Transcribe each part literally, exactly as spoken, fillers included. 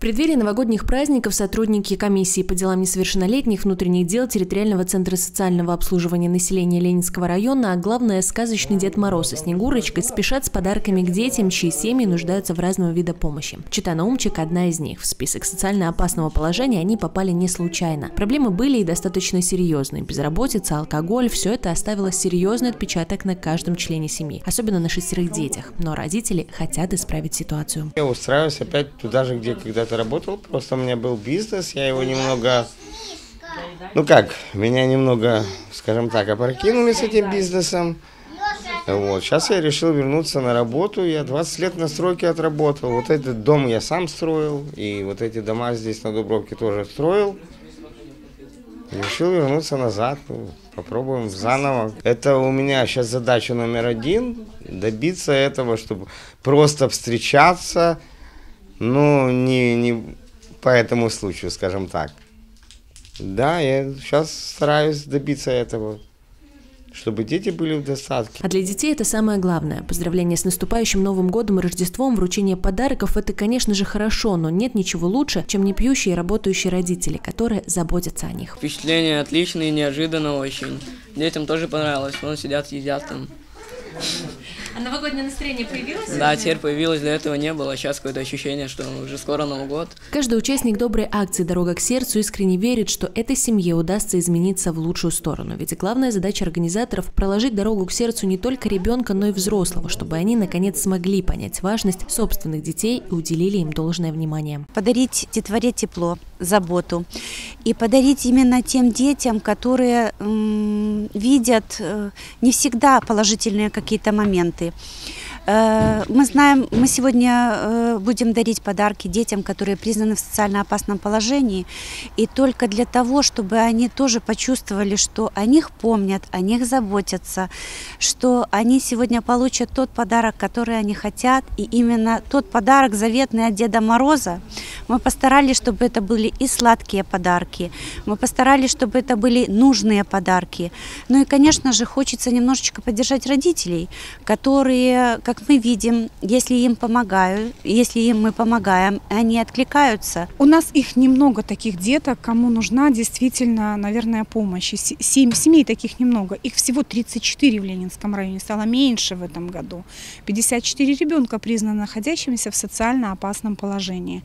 преддверии новогодних праздников сотрудники комиссии по делам несовершеннолетних внутренних дел территориального центра социального обслуживания населения Ленинского района, а главное, сказочный Дед Мороз и Снегурочка спешат с подарками к детям, чьи семьи нуждаются в разного вида помощи. Чита Наумчик – одна из них. В список социально опасного положения они попали не случайно. Проблемы были и достаточно серьезные. Безработица, алкоголь – все это оставило серьезный отпечаток на каждом члене семьи, особенно на шестерых детях. Но родители хотят исправить ситуацию. Я устраиваюсь опять туда же, где когда-то работал, просто у меня был бизнес, я его немного, ну как, меня немного, скажем так, опрокинули с этим бизнесом. Вот. Сейчас я решил вернуться на работу, я двадцать лет на стройке отработал, вот этот дом я сам строил, и вот эти дома здесь на Дубровке тоже строил. Решил вернуться назад, ну, попробуем заново. Это у меня сейчас задача номер один, добиться этого, чтобы просто встречаться. Ну, не, не по этому случаю, скажем так. Да, я сейчас стараюсь добиться этого, чтобы дети были в достатке. А для детей это самое главное. Поздравления с наступающим Новым годом и Рождеством, вручение подарков – это, конечно же, хорошо, но нет ничего лучше, чем не пьющие и работающие родители, которые заботятся о них. Впечатление отличное, неожиданно очень. Детям тоже понравилось, вон сидят, едят там. А новогоднее настроение появилось? Да, теперь появилось, до этого не было. Сейчас какое-то ощущение, что уже скоро Новый год. Каждый участник доброй акции «Дорога к сердцу» искренне верит, что этой семье удастся измениться в лучшую сторону. Ведь главная задача организаторов – проложить дорогу к сердцу не только ребенка, но и взрослого, чтобы они, наконец, смогли понять важность собственных детей и уделили им должное внимание. Подарить детворе тепло, заботу. И подарить именно тем детям, которые м, видят э, не всегда положительные какие-то моменты. Мы знаем, мы сегодня будем дарить подарки детям, которые признаны в социально опасном положении, и только для того, чтобы они тоже почувствовали, что о них помнят, о них заботятся, что они сегодня получат тот подарок, который они хотят, и именно тот подарок заветный от Деда Мороза. Мы постарались, чтобы это были и сладкие подарки, мы постарались, чтобы это были нужные подарки. Ну и, конечно же, хочется немножечко поддержать родителей, которые, как мы видим, если им помогают, если им мы помогаем, они откликаются. У нас их немного, таких деток, кому нужна действительно, наверное, помощь. Семь, семей таких немного. Их всего тридцать четыре в Ленинском районе, стало меньше в этом году. пятьдесят четыре ребенка признаны находящимися в социально опасном положении.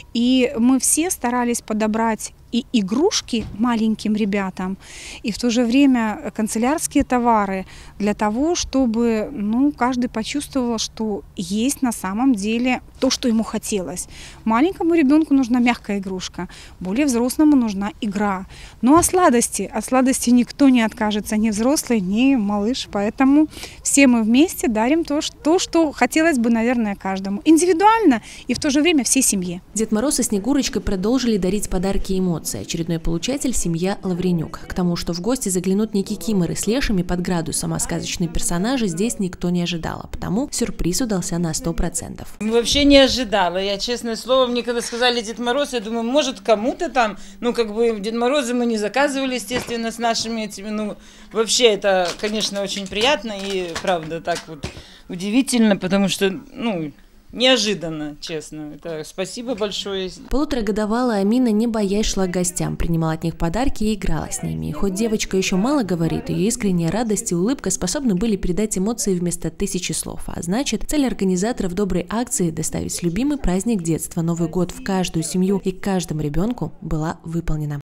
И мы все старались подобрать и игрушки маленьким ребятам, и в то же время канцелярские товары для того, чтобы ну, каждый почувствовал, что есть на самом деле то, что ему хотелось. Маленькому ребенку нужна мягкая игрушка, более взрослому нужна игра. Ну а сладости, от сладости никто не откажется, ни взрослый, ни малыш, поэтому все мы вместе дарим то, что, что хотелось бы, наверное, каждому. Индивидуально и в то же время всей семье. Дед Мороз и Снегурочка продолжили дарить подарки и эмоции. Очередной получатель – семья Лавренюк. К тому, что в гости заглянут не кикиморы с лешами под градусом, а сказочные персонажи, здесь никто не ожидал. А потому сюрприз удался на сто процентов. Вообще не ожидала. Я, честное слово, мне когда сказали Дед Мороз, я думаю, может кому-то там, ну как бы Дед Мороза мы не заказывали, естественно, с нашими этими, ну вообще это, конечно, очень приятно и правда так вот удивительно, потому что, ну... Неожиданно, честно. Это спасибо большое. Полуторагодовалая Амина, не боясь, шла к гостям, принимала от них подарки и играла с ними. И хоть девочка еще мало говорит, ее искренняя радость и улыбка способны были передать эмоции вместо тысячи слов. А значит, цель организаторов доброй акции – доставить любимый праздник детства, Новый год в каждую семью и каждому ребенку была выполнена.